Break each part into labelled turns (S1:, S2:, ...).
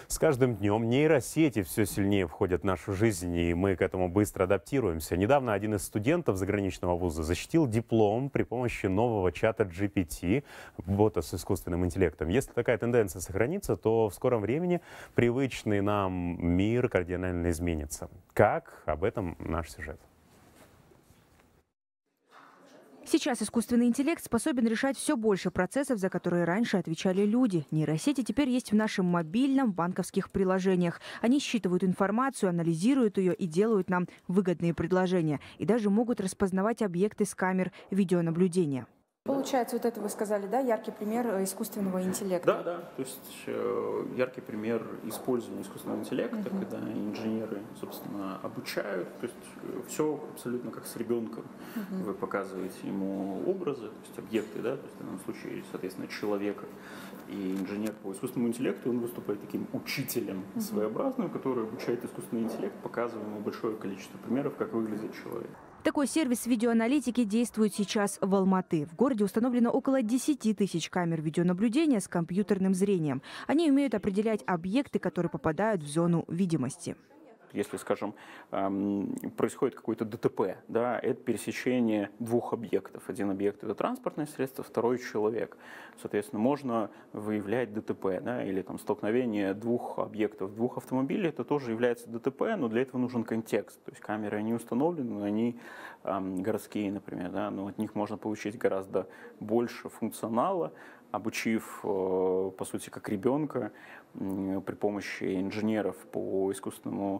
S1: С каждым днем нейросети все сильнее входят в нашу жизнь, и мы к этому быстро адаптируемся. Недавно один из студентов заграничного вуза защитил диплом при помощи нового чата GPT, бота с искусственным интеллектом. Если такая тенденция сохранится, то в скором времени привычный нам мир кардинально изменится. Как? Об этом наш сюжет.
S2: Сейчас искусственный интеллект способен решать все больше процессов, за которые раньше отвечали люди. Нейросети теперь есть в нашем мобильном, банковских приложениях. Они считывают информацию, анализируют ее и делают нам выгодные предложения. И даже могут распознавать объекты с камер видеонаблюдения.
S3: Получается, вот это вы сказали, да, яркий пример искусственного интеллекта.
S4: Да. То есть яркий пример использования искусственного интеллекта, когда инженеры, собственно, обучают. То есть все абсолютно как с ребенком. Вы показываете ему образы, то есть объекты, да, то есть в данном случае, соответственно, человека. И инженер по искусственному интеллекту, он выступает таким учителем своеобразным, который обучает искусственный интеллект, показывая ему большое количество примеров, как выглядит человек.
S2: Такой сервис видеоаналитики действует сейчас в Алматы. В городе установлено около 10 тысяч камер видеонаблюдения с компьютерным зрением. Они умеют определять объекты, которые попадают в зону видимости.
S4: Если, скажем, происходит какое-то ДТП, да, это пересечение двух объектов. Один объект – это транспортное средство, второй – человек. Соответственно, можно выявлять ДТП, да, или там, столкновение двух объектов, двух автомобилей. Это тоже является ДТП, но для этого нужен контекст. То есть камеры, они установлены, но они городские, например, да, но от них можно получить гораздо больше функционала, обучив, по сути, как ребенка при помощи инженеров по искусственному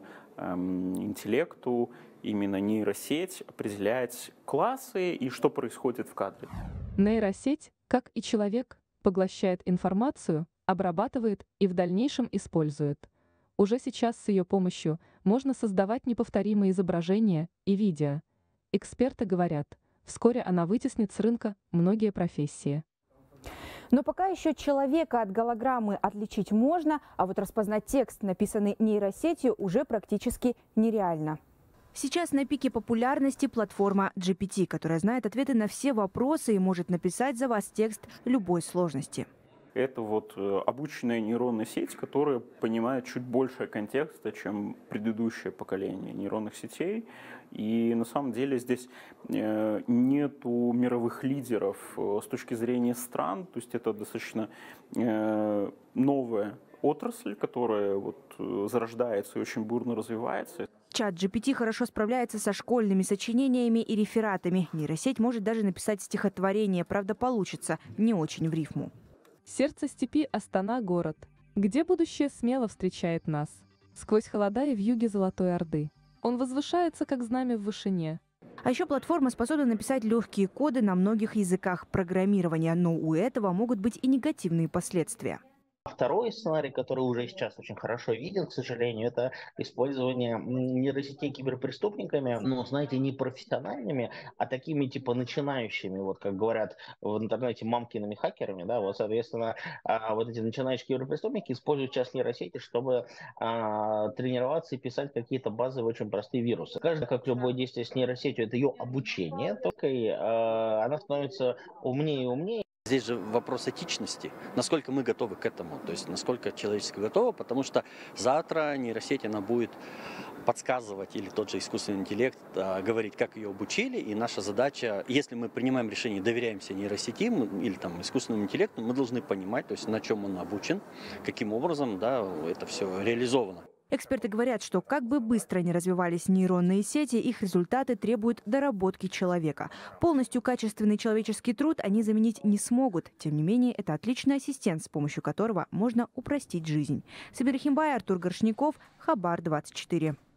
S4: интеллекту, именно нейросеть определять классы и что происходит в кадре.
S5: Нейросеть, как и человек, поглощает информацию, обрабатывает и в дальнейшем использует. Уже сейчас с ее помощью можно создавать неповторимые изображения и видео. Эксперты говорят, вскоре она вытеснит с рынка многие профессии.
S6: Но пока еще человека от голограммы отличить можно, а вот распознать текст, написанный нейросетью, уже практически нереально.
S2: Сейчас на пике популярности платформа GPT, которая знает ответы на все вопросы и может написать за вас текст любой сложности.
S4: Это вот обученная нейронная сеть, которая понимает чуть больше контекста, чем предыдущее поколение нейронных сетей. И на самом деле здесь нету мировых лидеров с точки зрения стран. То есть это достаточно новая отрасль, которая вот зарождается и очень бурно развивается.
S2: Чат GPT хорошо справляется со школьными сочинениями и рефератами. Нейросеть может даже написать стихотворение, правда, получится не очень в рифму.
S5: Сердце степи Астана – город, где будущее смело встречает нас. Сквозь холода и вьюги Золотой Орды. Он возвышается, как знамя в вышине.
S2: А еще платформа способна написать легкие коды на многих языках программирования, но у этого могут быть и негативные последствия.
S7: Второй сценарий, который уже сейчас очень хорошо виден, к сожалению, это использование нейросетей киберпреступниками, ну, знаете, не профессиональными, а такими типа начинающими, вот как говорят в интернете, мамкиными хакерами, да, вот, соответственно, вот эти начинающие киберпреступники используют сейчас нейросети, чтобы тренироваться и писать какие-то базовые, очень простые вирусы. Каждое, как любое действие с нейросетью, это ее обучение, только она становится умнее и умнее.
S8: Здесь же вопрос этичности, насколько мы готовы к этому, то есть насколько человечество готово, потому что завтра нейросеть, она будет подсказывать, или тот же искусственный интеллект, говорить, как ее обучили, и наша задача, если мы принимаем решение, доверяемся нейросети или там искусственному интеллекту, мы должны понимать, то есть на чем он обучен, каким образом, да, это все реализовано.
S2: Эксперты говорят, что как бы быстро ни развивались нейронные сети, их результаты требуют доработки человека. Полностью качественный человеческий труд они заменить не смогут. Тем не менее, это отличный ассистент, с помощью которого можно упростить жизнь. Сабира Химбай, Артур Горшняков, Хабар 24.